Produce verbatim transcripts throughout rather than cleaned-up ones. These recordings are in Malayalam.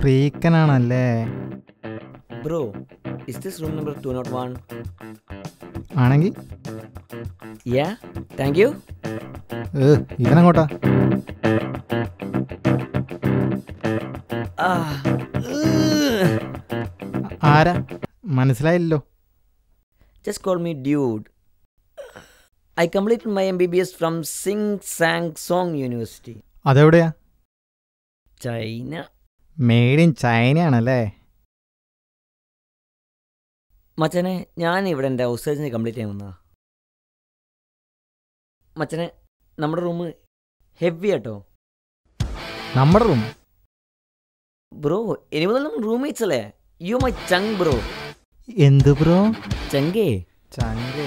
ഫ്രീക്കനാണല്ലേ? Bro, is this room number two oh one? ആണെങ്കിൽ Yeah, thank you. ഏ ഇവനങ്ങോട്ടാ? ആരാ മനസ്സിലായില്ലോ? Just call me dude. I completed my M B B S from Sing Sang Song University. അതെവിടെയാ? ചൈന. മെയ്ഡ് ഇൻ ചൈനയാണല്ലേ? മച്ചനെ, ഞാൻ ഇവിടെ എൻ്റെ ഹൗസ് സർജറി കംപ്ലീറ്റ് ചെയ്യാൻ വന്നതാ. മച്ചനെ, നമ്മുടെ റൂം ഹെവി ആട്ടോ. നമ്മുടെ റൂം? ബ്രോ, ഇനി മുതൽ നമ്മൾ റൂംമേറ്റ്സ് അല്ലേ? യു മൈ ചങ്ക് ബ്രോ. എന്ത് ബ്രോ? ചങ്കേ. ചങ്കേ.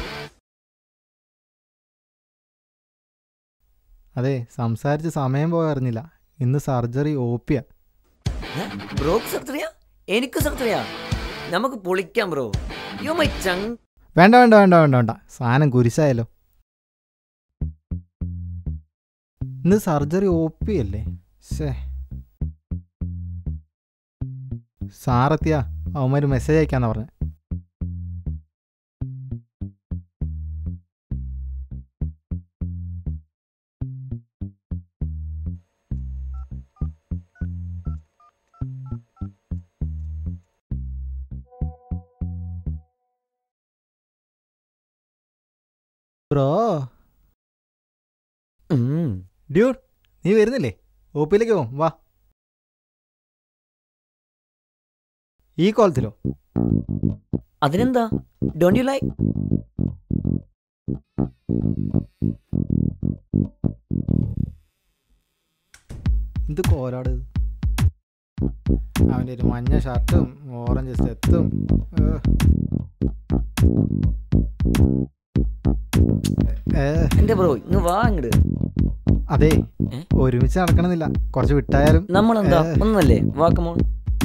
അതെ, സംസാരിച്ച് സമയം പോയറിഞ്ഞില്ല. ഇന്ന് സർജറി ഓപ്പിയ. ബ്രോക്ക് സർജറിയാ? എനിക്ക് സർജറിയാ? നമുക്ക് പൊളിക്കാം ബ്രോ. യു മൈ ചങ്ക്. വേണ്ട വേണ്ട വേണ്ട വേണ്ട വേണ്ട സാധനം കുരിശായല്ലോ. ഇന്ന് സർജറി ഓപ്പിയല്ലേ? ശേ, സാറെത്തിയാ അവന്മാര് മെസ്സേജ് അയക്കാന്നാ പറഞ്ഞത്. ബ്രോ, ഡ്യൂഡ് നീ വരുന്നില്ലേ? ഓപ്പിയിലേക്ക് പോവും, വാ. ഈ കോളത്തിലോ? അതിനെന്താ? Don't you like? എന്ത് കോലാട്! അവൻ്റെ ഒരു മഞ്ഞ ഷർട്ടും ഓറഞ്ച് സ്റ്റെത്തും. എന്റെ ബ്രോ, ഇങ്ങ് വാ അങ്ങട്. അതെ, ഒരുമിച്ച് നടക്കണമെന്നില്ല, കുറച്ച് വിട്ടായാലും. നമ്മളെന്താ ഒന്നല്ലേ? വാക്കമോൺ.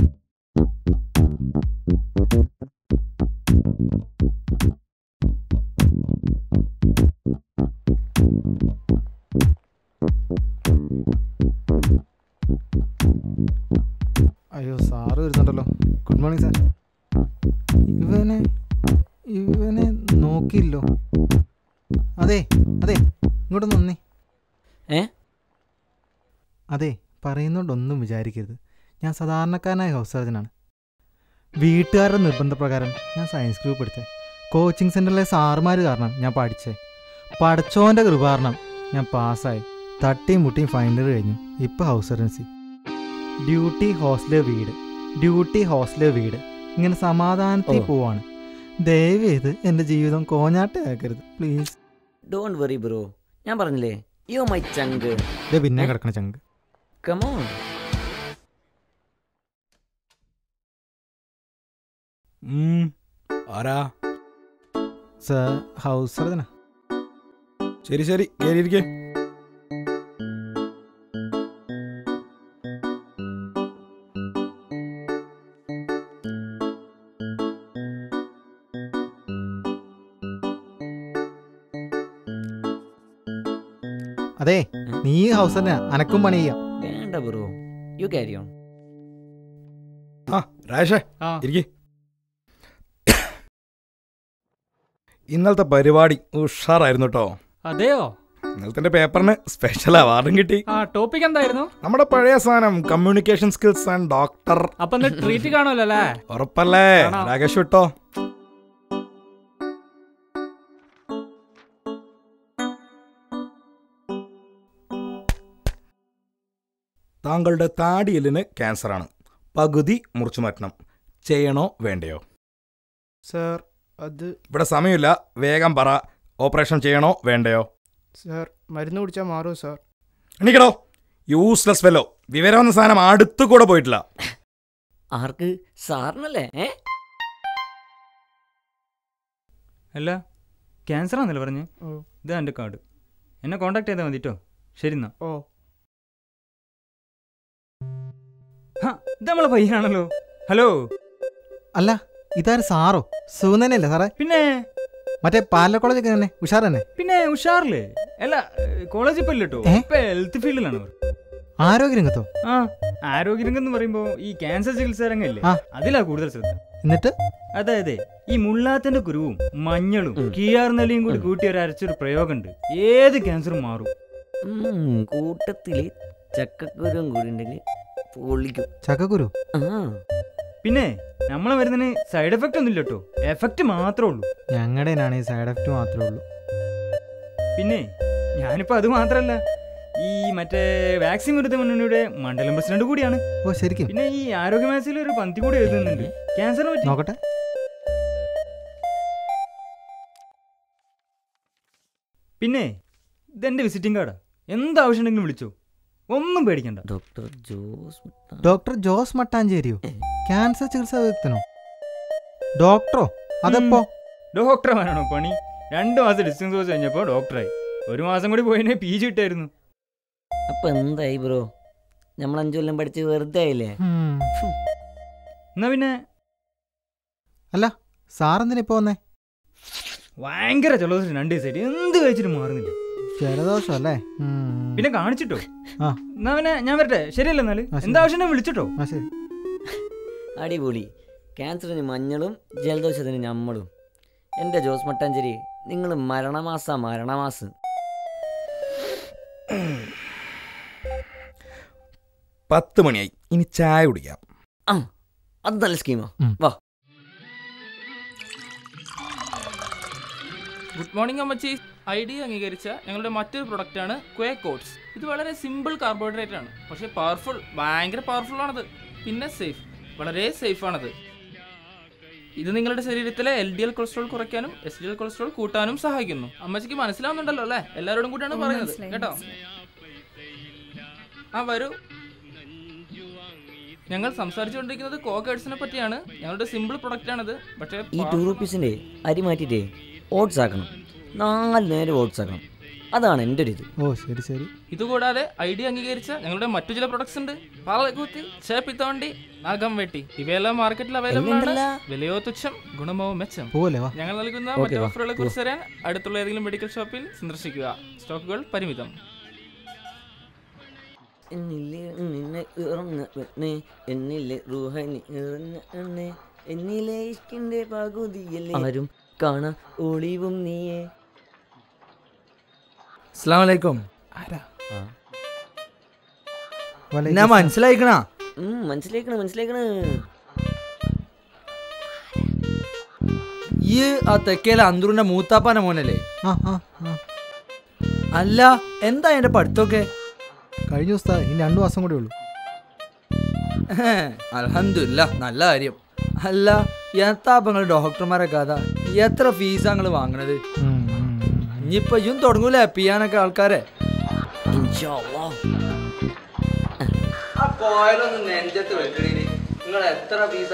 അയ്യോ, സാറ് വരുന്നുണ്ടല്ലോ. Good morning sir. ഇവനെ ഇവനെ നോക്കിയില്ലോ. അതെ അതെ ഇങ്ങോട്ടൊന്ന് വന്നേ. ഏ അതെ, പറയുന്നോണ്ടൊന്നും വിചാരിക്കരുത്. ഞാൻ സാധാരണക്കാരനായ ഹൗസ് സർജനാണ്. വീട്ടുകാരുടെ നിർബന്ധപ്രകാരം ഞാൻ സയൻസ് ഗ്രൂപ്പ് പഠിച്ചേ. കോച്ചിങ് സെൻ്ററിലെ സാറുമാർ കാരണം ഞാൻ പഠിച്ചേ. പഠിച്ചോൻ്റെ കൃപ കാരണം ഞാൻ പാസ്സായി. തട്ടിയും മുട്ടിയും ഫൈനൽ കഴിഞ്ഞു. ഇപ്പോൾ ഹൗസ് സർജൻസി. ഡ്യൂട്ടി ഹോസ്റ്റല് വീട്, ഡ്യൂട്ടി ഹോസ്റ്റല് വീട്, ഇങ്ങനെ സമാധാനത്തിൽ പോവാണ്. ദയവ് ചെയ്ത് എൻ്റെ ജീവിതം കോഞ്ഞാട്ടയാക്കരുത് പ്ലീസ്. ഡോണ്ട് വറി ബ്രോ, ഞാൻ പറഞ്ഞില്ലേ യു മൈ ചങ്ക്. ഇത് പിന്നെ കിടക്കണ ചങ്ക്. Come on. ആരാ? സർ, ഹൗസ് സർജനാ. ശരി ശരി, കേറിയിരിക്കേ. അതെ, നീ ഹൗസ് തന്നെ, അനക്കും പണി ചെയ്യാം. വേണ്ട ബ്രോ, യു ക്യാരി ഓൺ. ആ രാജേഷേ, ഇരിക്കേ. ഇന്നലത്തെ പരിപാടി ഉഷാറായിരുന്നു കേട്ടോ. അതെയോ? ഇന്നലത്തെ പേപ്പറിന് സ്പെഷ്യൽ അവാർഡും കിട്ടി. ആ ടോപ്പിക് എന്തായിരുന്നു? നമ്മുടെ പഴയ സാധനം കമ്മ്യൂണിക്കേഷൻ സ്കിൽസ് ആൻഡ് ഡോക്ടർ. അപ്പൊ ട്രീറ്റ് കാണുമല്ലോ അല്ലേ? ഉറപ്പല്ലേ? രാകേഷ് വിട്ടോ. താങ്കളുടെ താടിയെല്ലിന് ക്യാൻസറാണ്. പകുതി മുറിച്ചു മാറ്റണം. ചെയ്യണോ വേണ്ടയോ? സാർ, അത് ഇവിടെ സമയമില്ല, വേഗം പറ. ഓപ്പറേഷൻ ചെയ്യണോ വേണ്ടയോ? സാർ, മരുന്ന് കുടിച്ചാൽ മാറുമോ സാർ? എണീക്കടോ, useless fellow. വിവരം എന്ന സാധനം അടുത്തു കൂടെ പോയിട്ടില്ല. ആർക്ക്? സാറിനല്ലേ? അല്ല, ക്യാൻസർ ആണെന്നല്ലേ പറഞ്ഞേ? ഇതാ എൻ്റെ കാർഡ്, എന്നെ കോണ്ടാക്ട് ചെയ്താൽ മതിട്ടോ. ശരി എന്നാ. ഓ, ഇത് നമ്മളെ പയ്യനാണല്ലോ. ഹലോ. അല്ല, ഇതാരും സാറോ? സുഖം തന്നെയല്ലേ സാറേ? പിന്നെ മറ്റേ പാല കോളേജൊക്കെ തന്നെ ഉഷാർ തന്നെ? പിന്നെ ഉഷാറില്ലേ? അല്ല, കോളേജ് ഇപ്പൊ ഇല്ലട്ടോ, ഇപ്പൊ ഹെൽത്ത് ഫീൽഡിലാണ്. ആരോഗ്യ രംഗത്തോ? ആ, ആരോഗ്യരംഗം എന്ന് പറയുമ്പോൾ ഈ ക്യാൻസർ ചികിത്സാ രംഗമല്ലേ, ആ. അതിലാ കൂടുതൽ ശ്രദ്ധ. എന്നിട്ട് അതായത് ഈ മുള്ളാത്തിന്റെ കുരുവും മഞ്ഞളും കീയാർനെല്ലിയും കൂടി കൂട്ടി ഒരു അരച്ചൊരു പ്രയോഗമുണ്ട്, ഏത് ക്യാൻസറും മാറും. കൂട്ടത്തില് ചക്കക്കുരും കൂടി ഉണ്ടെങ്കിൽ പൊള്ളിക്കും. ചക്കക്കുരു പിന്നെ നമ്മളെ മരുന്നിന് സൈഡ് എഫക്റ്റ് ഒന്നും ഇല്ല കേട്ടോ, എഫക്റ്റ് മാത്രമേ ഉള്ളൂ. ഞങ്ങളുടെ ഈ സൈഡ് എഫക്റ്റ് മാത്രമേ ഉള്ളൂ. പിന്നെ ഞാനിപ്പോൾ അത് മാത്രമല്ല, ഈ മറ്റേ വാക്സിൻ വിരുദ്ധ മുന്നണിയുടെ മണ്ഡലം പ്രസിഡന്റ് കൂടിയാണ്. ഓ ശരിക്കും? പിന്നെ ഈ ആരോഗ്യ മാസിൽ ഒരു പന്തി കൂടി എഴുതുന്നുണ്ട് ക്യാൻസറിനെ പറ്റി. നോക്കട്ടെ. പിന്നെ ഇതെന്റെ വിസിറ്റിംഗ് കാർഡാ, എന്താവശ്യമുണ്ടെങ്കിലും വിളിച്ചോ, ഒന്നും പേടിക്കണ്ട. ഡോക്ടർ ജോസ് ഡോക്ടർ ജോസ് മട്ടാഞ്ചേരിയോ? ക്യാൻസർ ചികിത്സാ വിദഗ്ധനോ? ഡോക്ടറോ? അതെപ്പോ? ഡോക്ടർമാരാണോ പണി? രണ്ടു മാസം ഡിസ്റ്റൻസ് കോഴ്സ് കഴിഞ്ഞപ്പോൾ ഡോക്ടറായി, ഒരു മാസം കൂടി പോയിനെ പി ജി ഇട്ടായിരുന്നു. അപ്പൊ എന്തായി ബ്രോ, നമ്മൾ അഞ്ചു കൊല്ലം പഠിച്ച് വെറുതെ ആയില്ലേ? എന്നാ പിന്നെ അല്ല സാറെന്തിനാ ഇപ്പൊ വന്നേ? ഭയങ്കര ജലദോഷം രണ്ട് ദിവസമായിട്ട്, എന്ത് കഴിച്ചിട്ട് മാറുന്നില്ല. ജലദോഷം അല്ലേ? പിന്നെ കാണിച്ചിട്ടോ? ആ എന്നാ പിന്നെ ഞാൻ വരട്ടെ, ശരിയല്ല? എന്നാല് എന്താവശ്യം വിളിച്ചിട്ടോ? ആ ശരി. അടിപൊളി. ക്യാൻസറിന് മഞ്ഞളും ജലദോഷത്തിന് ഞമ്മളും. എൻ്റെ ജോസ് മട്ടാഞ്ചേരി, നിങ്ങൾ മരണമാസ മരണമാസ്. പത്ത് മണിയായി, ഇനി ചായ കുടിക്കാം. ആ അത് നല്ല സ്കീമാ. വാ. ഗുഡ് മോർണിംഗ് അമ്മച്ചി. ഐ ഡി അംഗീകരിച്ച ഞങ്ങളുടെ മറ്റൊരു പ്രൊഡക്റ്റാണ് ക്വേ കോട്സ്. ഇത് വളരെ സിമ്പിൾ കാർബോഹൈഡ്രേറ്റ് ആണ്, പക്ഷേ പവർഫുൾ, ഭയങ്കര പവർഫുൾ ആണത്. പിന്നെ സേഫ്, വളരെ സേഫ് ആണത്. ഇത് നിങ്ങളുടെ ശരീരത്തിലെ എൽ ഡി എൽ കൊളസ്ട്രോൾ കുറയ്ക്കാനും എസ് ഡി എൽ കൊളസ്ട്രോൾ കൂട്ടാനും സഹായിക്കുന്നു. അമ്മച്ചിക്ക് മനസ്സിലാവുന്നുണ്ടല്ലോ അല്ലേ? എല്ലാവരോടും കൂടിയാണ് പറയുന്നത് കേട്ടോ. ആ വരൂ. ഞങ്ങൾ സംസാരിച്ചുകൊണ്ടിരിക്കുന്നത് കോക്കേഡ്സിനെ പറ്റിയാണ്. ഞങ്ങളുടെ സിമ്പിൾ പ്രൊഡക്റ്റ് ആണിത്. പക്ഷേ ഈ ടു റുപ്പീസിന്റെ അരി മാറ്റിട്ടേ ഓട്സ് ആക്കണം, നാല് നേരം ഓട്സ് ആക്കണം. അതാണ് എൻ്റെ ഒരു ഇത്. ഓ ശരി ശരി. ഇതുകൂടാതെ ഐ ഡി അംഗീകരിച്ച ഞങ്ങളുടെ മറ്റു ചില പ്രൊഡക്ട്സ് ഉണ്ട്. പാലക്കൂത്തി, ചേപ്പിത്തോണ്ടി, നാഗം വെട്ടി, ഇവയെല്ലാം മാർക്കറ്റിൽ അവൈലബിൾ ആണ്. വിലയോ തുച്ഛം, ഗുണമോ മെച്ചം. ഞങ്ങൾ നൽകുന്ന മറ്റു ഓഫറുകളെ കുറിച്ച് അറിയാൻ അടുത്തുള്ള ഏതെങ്കിലും മെഡിക്കൽ ഷോപ്പിൽ സന്ദർശിക്കുക. സ്റ്റോക്കുകൾ പരിമിതം. ആരും കാണാ ഒളിവും നീയേ. അസ്സലാമു അലൈക്കും. ഞാൻ മനസ്സിലായിക്കണ മനസ്സിലേക്കണ് മനസ്സിലേക്കണ് ഈ ആ തെക്കേലെ അന്തൂറിന്റെ മൂത്താപ്പാന്റെ മോനല്ലേ? ആ ആ അല്ല, എന്താ എന്റെ പഠിത്തമൊക്കെ? കഴിഞ്ഞ ദിവസം ഇനി രണ്ടു മാസം കൂടെ ഉള്ളൂ. അൽഹംദുലില്ലാ, നല്ല കാര്യം. അല്ല, എത്താപ്പങ്ങൾ ഡോക്ടർമാരെ കഥ, എത്ര ഫീസാ നിങ്ങൾ വാങ്ങണത്? ഇനിയിപ്പൊ ഇതും തുടങ്ങൂലേ പിയാനൊക്കെ ആൾക്കാരെ? നെഞ്ചത്ത് വെക്കണേ നിങ്ങൾ എത്ര ഫീസാ?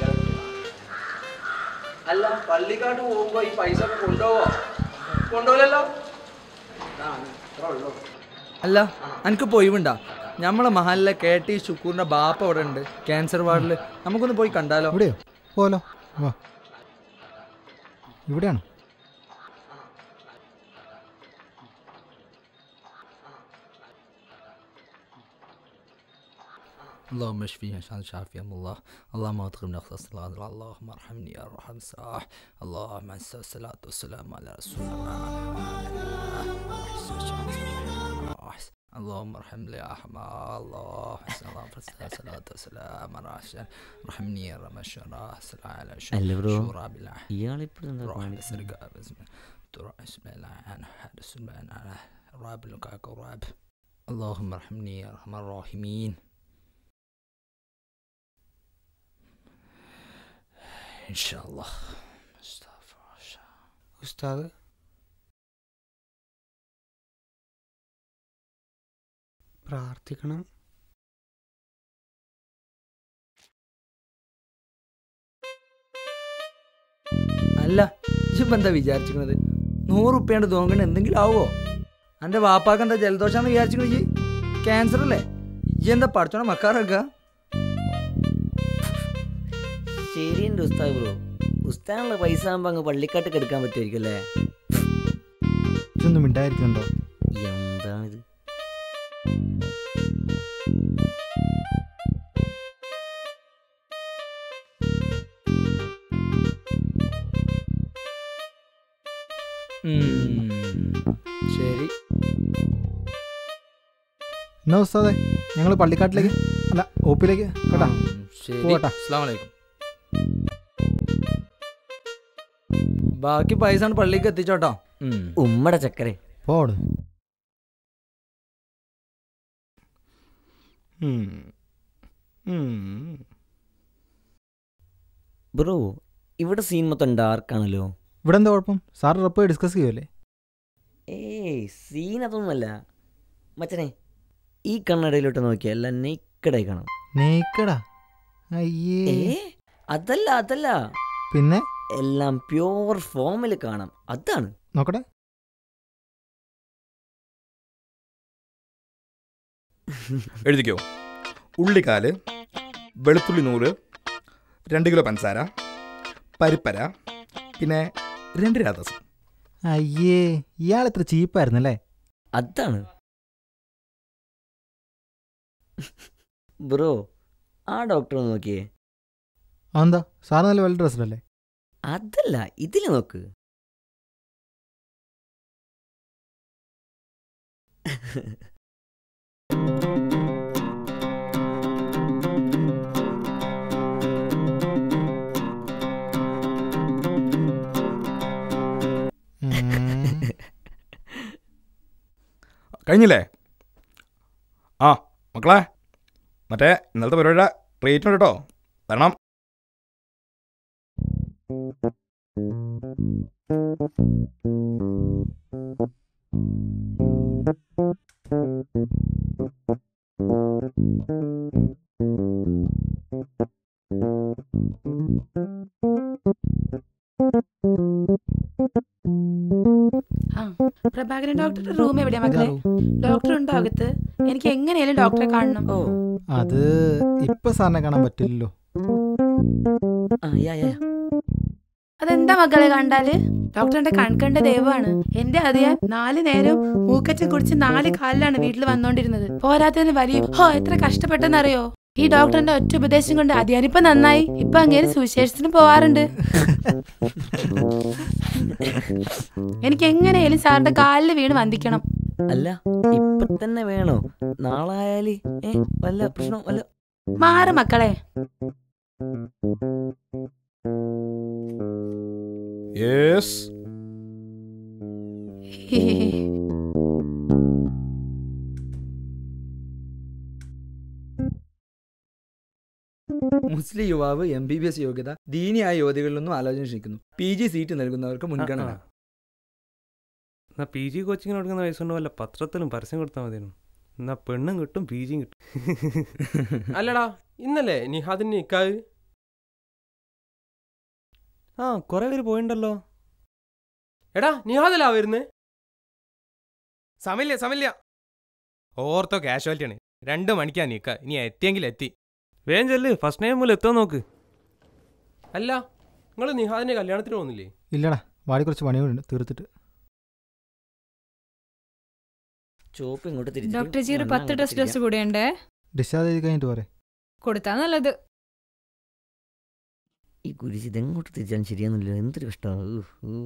അല്ല, പള്ളിക്കാട്ട് പോകുമ്പോ ഈ പൈസ ഒക്കെ കൊണ്ടുപോവോ? കൊണ്ടുപോലല്ലോ. അല്ല, എനിക്ക് പോയിണ്ടാ? നമ്മളെ മഹലിലെ കെ ടി ശുക്കൂറിന്റെ ബാപ്പ അവിടെ ഉണ്ട് ക്യാൻസർ വാർഡില്. നമുക്കൊന്ന് പോയി കണ്ടാലോ? ഇവിടെയോ? പോലോ. വാ, ഇവിടെയാണ്. اللهم اشفيني عشان شافي يا الله. اللهم اطغم نقص الصلاة. اللهم ارحمني يا ارحم الساح. اللهم انسى الصلاة والسلام على رسول الله. اللهم ارحمني يا احمد. الله الصلاة والسلام على رسول. ارحمني يا رمشان على شورى بالله. ഇയാളിപ്പോഴും اللهم ارحمني يا ارحم الراحمين. ഇൻഷാല്ലാ. ഉസ്താദ്, പ്രാർത്ഥിക്കണം. അല്ല, ഇപ്പം എന്താ വിചാരിച്ചിരിക്കണത്? നൂറുപ്യാണ്ട് തോന്നണ എന്തെങ്കിലും ആവോ? എൻ്റെ വാപ്പാക്ക് എന്താ ജലദോഷാന്ന് വിചാരിച്ചിരിക്കണ? ക്യാൻസർ അല്ലേ? ഈ എന്താ പഠിച്ചോണ മക്കാറൊക്കെ? ശരിയുണ്ട് ഉസ്താദ് ബ്രോ. ഉസ്താദിനുള്ള പൈസ ആകുമ്പോൾ അങ്ങ് പള്ളിക്കാട്ട് എടുക്കാൻ പറ്റുമായിരിക്കും അല്ലേ? ഇതൊന്നും മിണ്ടായിരിക്കുന്നുണ്ടോ? എന്താണിത്? എന്നാ ഉസ്താദേ ഞങ്ങൾ പള്ളിക്കാട്ടിലേക്ക് അല്ല ഓപ്പിലേക്ക് കേട്ടാ ശരി പോട്ടാ. അസ്സലാമു അലൈക്കും. ബാക്കി പൈസ പള്ളിക്ക് എത്തിച്ചോട്ടോ. ഉമ്മടെ ചക്കരെ. പോട്. ബ്രോ ഇവിടെ സീൻ മൊത്തം ഡാർക്കാണല്ലോ. ഇവിടെ എന്താ കുഴപ്പം? സാർ റപ്പ് ഡിസ്കസ് ചെയ്യുമല്ലേ? ഏയ് സീൻ അതൊന്നുമല്ല മച്ചനെ. ഈ കണ്ണടയിലോട്ട് നോക്കിയാൽ എല്ലാം നെയ്ക്കടായി കാണാം. നേക്കടാ? അയ്യേ. ഏ അതല്ല അതല്ല പിന്നെ എല്ലാം പ്യോർ ഫോമിൽ കാണാം. അതാണ്. നോക്കട്ടെ. എഴുതിക്കോ. ഉള്ളിക്കാല്, വെളുത്തുള്ളി നൂറ്, രണ്ട് കിലോ പഞ്ചസാര, പരിപ്പര, പിന്നെ രണ്ട് രാധസം. അയ്യേ ഇയാൾ എത്ര ചീപ്പായിരുന്നല്ലേ? അതാണ് ബ്രോ. ആ ഡോക്ടർ ഒന്ന് നോക്കിയേ. അതെന്താ സാർ നല്ല വെൽ ഡ്രസ്ഡ് അല്ലേ? അതല്ല ഇതില് നോക്ക്. കഴിഞ്ഞില്ലേ? ആ മക്കളെ, മറ്റേ ഇന്നലത്തെ പരിപാടിയുടെ ട്രീറ്റ്മെൻറ്റ് കേട്ടോ തരണം. പ്രഭാകരൻ ഡോക്ടറുടെ റൂം എവിടെയാ മക്കളെ? ഡോക്ടർ ഉണ്ടോ അകത്ത്? എനിക്ക് എങ്ങനെയാലും ഡോക്ടറെ കാണണം. ഓ അത് ഇപ്പൊ സാറിനെ കാണാൻ പറ്റില്ലല്ലോ. ആ യാ യാ അതെന്താ മക്കളെ കണ്ടാല്? ഡോക്ടറിന്റെ കൺകണ്ട ദൈവമാണ്. എന്റെ അതിയാൻ നാല് നേരം മൂക്കച്ചൻ കുടിച്ച് നാല് കാലിലാണ് വീട്ടിൽ വന്നോണ്ടിരുന്നത്. പോരാത്തതിന് വലിയ ഹോ എത്ര കഷ്ടപ്പെട്ടെന്നറിയോ? ഈ ഡോക്ടറിന്റെ ഒറ്റ ഉപദേശം കൊണ്ട് അതിയാനിപ്പോ നന്നായി. ഇപ്പൊ അങ്ങനെ സുവിശേഷത്തിന് പോവാറുണ്ട്. എനിക്ക് എങ്ങനെയാലും സാറിന്റെ കാലില് വീണ് വന്ദിക്കണം. അല്ല ഇപ്പൊ തന്നെ വേണോ? നാളായാല് ഏ വല്ല പ്രശ്നം വല്ല? മാറ് മക്കളെ. യെസ്. മുസ്ലിം യുവാവ് എം ബി ബി എസ് യോഗ്യത ദീനിയായ യുവതികളിലൊന്നും ആലോചന ക്ഷണിക്കുന്നു. പി ജി സീറ്റ് നൽകുന്നവർക്ക് മുൻഗണന. എന്നാ പി ജി കോച്ചിങ്ങിന് കൊടുക്കുന്ന പൈസ കൊണ്ട് വല്ല പത്രത്തിലും പരസ്യം കൊടുത്താൽ മതിയായിരുന്നു. എന്നാ പെണ്ണും കിട്ടും പി ജിയും കിട്ടും. അല്ലടാ ഇന്നല്ലേ നിഹാദിന് നിക്കാഹ്? ആ കുറെ പേര് പോയിണ്ടല്ലോ. എടാ നിഹാദല്ലാ വരുന്നേ? സമയില്ല സമയില്ല. ഓർത്തോ കാഷ്വാലിറ്റിയാണ്. രണ്ട് മണിക്കാ നിക്കാ. ഇനി എത്തിയെങ്കിൽ എത്തി. വേഗം ചെല്ല്, ഫസ്റ്റ് ടൈം മൂലം എത്താൻ നോക്ക്. അല്ല നിങ്ങൾ നിഹാദിന്റെ കല്യാണത്തിന് പോകുന്നില്ലേ? ഇല്ലടാ, വാടി കുറച്ച് പണികളുണ്ട് തീർത്തിട്ട്. ചോപ്പ് ഇങ്ങോട്ട് തിരിച്ചു. ഡോക്ടർ ജി ഒരു പത്ത് ടെസ്റ്റ് ഡോസ് കൂടെ ഉണ്ട്. ഡിസ്ചാർജ് ചെയ്ത് കഴിഞ്ഞിട്ട് പോരെ? കൊടുത്താ നല്ലത്. ഈ കുരിശ് ഇതെങ്ങോട്ട് തിരിച്ചാൽ ശരിയാന്നില്ല. എന്തൊരു കഷ്ടമാണ്.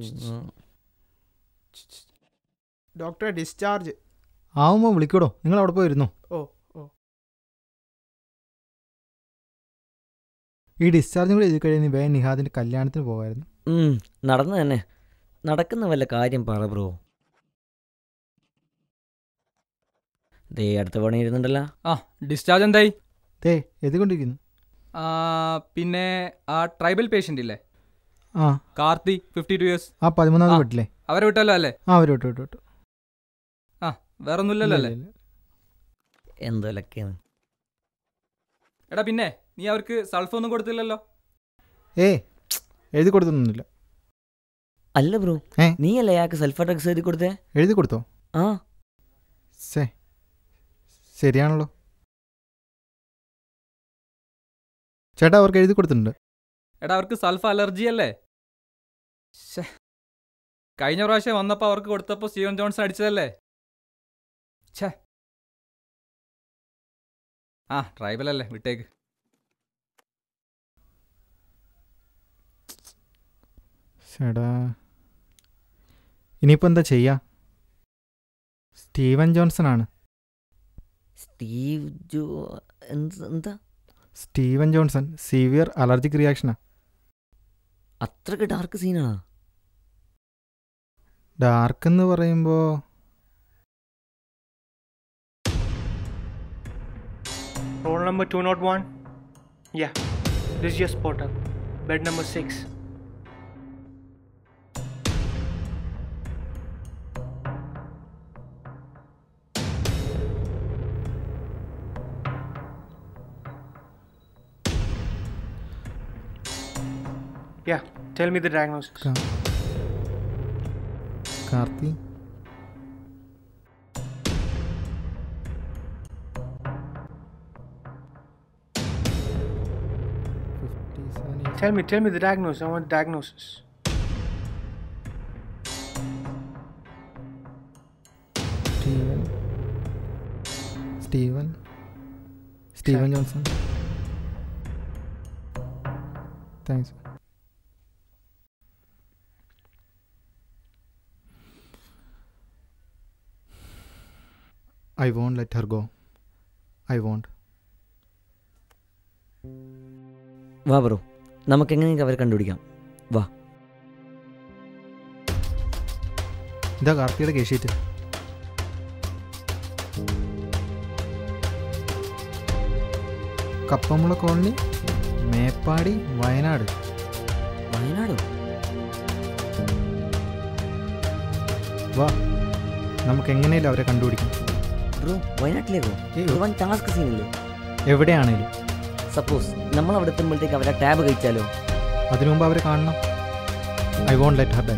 ഡോക്ടറെ ഡിസ്ചാർജ് ആവുമ്പോൾ വിളിക്കൂടോ. നിങ്ങൾ അവിടെ പോയിരുന്നു. ഓ ഓ ഈ ഡിസ്ചാർജും കൂടി എഴുതി കഴിഞ്ഞ് വേഗം നിഹാദിന്റെ കല്യാണത്തിന് പോകായിരുന്നു. നടന്നു തന്നെ. നടക്കുന്ന വല്ല കാര്യം പറ ബ്രോ. ദേ അടുത്ത പണി ഇരുന്നുണ്ടല്ലോ. ആ ഡിസ്ചാർജ് എന്തായി? തേ എഴുതിക്കൊണ്ടിരിക്കുന്നു. പിന്നെ ആ ട്രൈബൽ പേഷ്യൻ്റ് ഇല്ലേ, ആ കാർത്തി, ഫിഫ്റ്റി ടു ഇയേഴ്സ്. ആ പതിമൂന്നാമത് വീട്ടിലെ അവരെ വിട്ടല്ലോ അല്ലേ? ആ അവർ വിട്ടു വിട്ടു വിട്ടു. ആ വേറെ ഒന്നുമില്ലല്ലോ അല്ലേ? എന്തോലൊക്കെയാണ്. എടാ പിന്നെ നീ അവർക്ക് സൾഫ് ഒന്നും കൊടുത്തില്ലല്ലോ? ഏ എഴുതി കൊടുത്തൊന്നുമില്ല. അല്ല ബ്രോ, നീ അല്ലേ അയാൾക്ക് സൾഫർ ഡ്രഗ്സ് എഴുതി കൊടുത്തേ? എഴുതി കൊടുത്തോ? ആ സേ ശരിയാണല്ലോ ചേട്ടാ, അവർക്ക് എഴുതി കൊടുത്തിട്ടുണ്ട്. എടാ അവർക്ക് സൾഫ് അലർജി അല്ലേ? കഴിഞ്ഞ പ്രാവശ്യം വന്നപ്പോൾ അവർക്ക് കൊടുത്തപ്പോൾ സ്റ്റീവൻ ജോൺസൺ അടിച്ചതല്ലേ? ഛേ ആ ട്രൈബൽ അല്ലേ, വിട്ടേക്ക്. ചേടാ ഇനിയിപ്പോൾ എന്താ ചെയ്യാ? സ്റ്റീവൻ ജോൺസൺ ആണ്. സ്റ്റീവ് ജോ എന്താ സ്റ്റീവൻ ജോൺസൺ സീവിയർ അലർജിക് റിയാക്ഷനാ. അത്രക്ക് ഡാർക്ക് സീനാണോ? ഡാർക്ക് എന്ന് പറയുമ്പോൾ Roll number two oh one? Yeah, this is your spotter. Bed number six. Yeah, tell me the diagnosis. Karthi Tell me, tell me the diagnosis. I want the diagnosis. Steven Steven Steven Johnson. Thanks. I won't let her go. I won't. വാ ബ്രോ, നമുക്കെങ്ങനെയെങ്കിലും അവരെ കണ്ടുപിടിക്കാം. വാ. ഇതാ കാർത്തിയുടെ case sheet. Kappamula colony, Meppadi, Wayanad. വയനാടോ? വാ, നമുക്ക് എങ്ങനെയല്ലോ അവരെ കണ്ടുപിടിക്കാം. ബ്രോ, വയനാട്ടിലേക്കോ? വൺ ടാസ്ക് സീനില്ലേ? എവിടെയാണേലും. സപ്പോസ് നമ്മൾ അവിടെ എത്തുമ്പോഴത്തേക്ക് അവരെ ടാബ് കഴിച്ചാലോ? അതിനു മുമ്പ് അവരെ കാണണം. I won't let her die.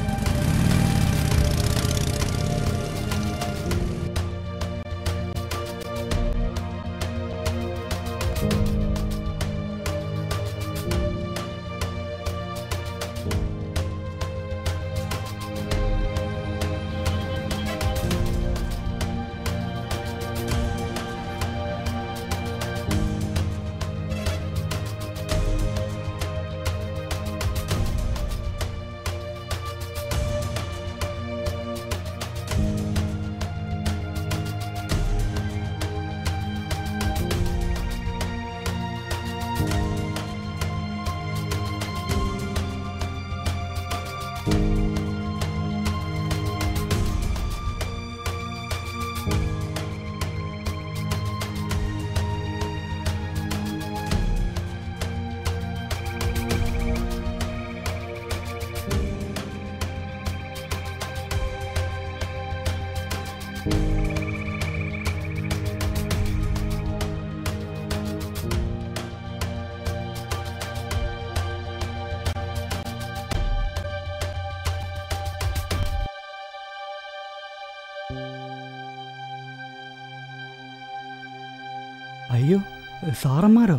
അയ്യോ, സാറന്മാരോ?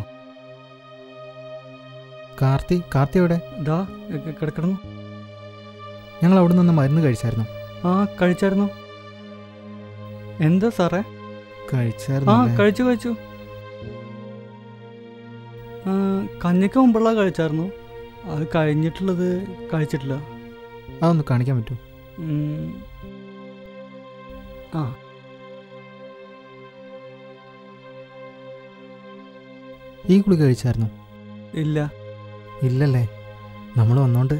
കാർത്തി കാർത്തി എവിടെ? ദാ കിടക്കിടന്നു. ഞങ്ങൾ അവിടെ നിന്ന് മരുന്ന് കഴിച്ചായിരുന്നു. ആ, കഴിച്ചായിരുന്നു. എന്താ സാറേ? കഴിച്ചായിരുന്നു. ആ, കഴിച്ചു കഴിച്ചു. കഞ്ഞിക്ക് മുമ്പുള്ള കഴിച്ചായിരുന്നു. അത് കഴിഞ്ഞിട്ടുള്ളത് കഴിച്ചിട്ടില്ല. അതൊന്ന് കാണിക്കാൻ പറ്റുമോ? ആ, ഈ ഗുളിക കഴിച്ചായിരുന്നു? ഇല്ല. ഇല്ലല്ലേ? നമ്മൾ വന്നോണ്ട്.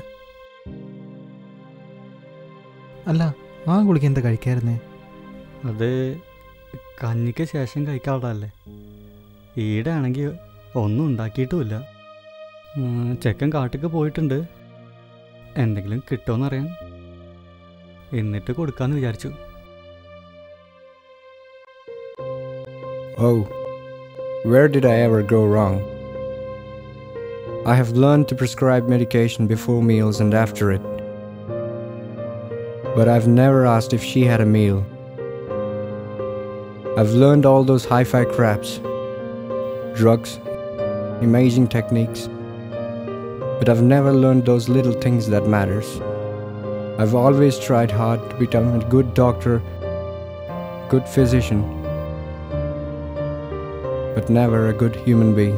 അല്ല, ആ ഗുളിക എന്താ കഴിക്കായിരുന്നേ? അത് കഞ്ഞിക്ക് ശേഷം കഴിക്കാറുള്ളതല്ലേ. ഈടെ ആണെങ്കിൽ ഒന്നും ഉണ്ടാക്കിയിട്ടുമില്ല. ചെക്കൻ കാട്ടിക്ക് പോയിട്ടുണ്ട്. എന്തെങ്കിലും കിട്ടുമോയെന്നറിയാൻ എന്നിട്ട് കൊടുക്കാമെന്ന് വിചാരിച്ചു. Oh, where did I ever go wrong? I have learned to prescribe medication before meals and after it. But I've never asked if she had a meal. I've learned all those hi-fi craps, drugs, imaging techniques. But I've never learned those little things that matters. I've always tried hard to become a good doctor, good physician, but never a good human being.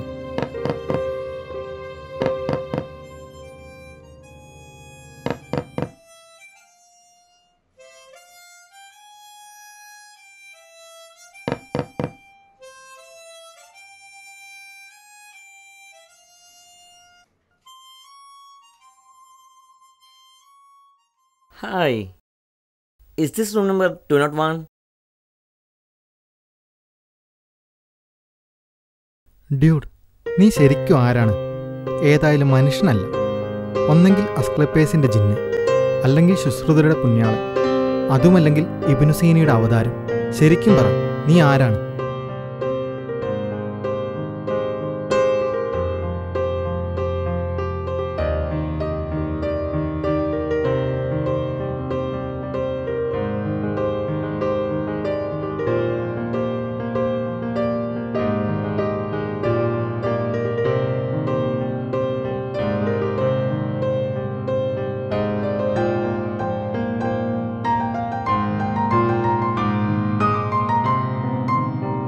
Hi. Is this room number two oh one? Dude, നീ ശരിക്കും ആരാണ്? ഏതായാലും മനുഷ്യനല്ല. ഒന്നെങ്കിൽ അസ്ക്ലപ്പേസിൻ്റെ ജിന്ന്, അല്ലെങ്കിൽ ശുശ്രുതരുടെ പുണ്യാളൻ, അതുമല്ലെങ്കിൽ ഇബ്നു സീനയുടെ അവതാരം. ശരിക്കും പറ, നീ ആരാണ്?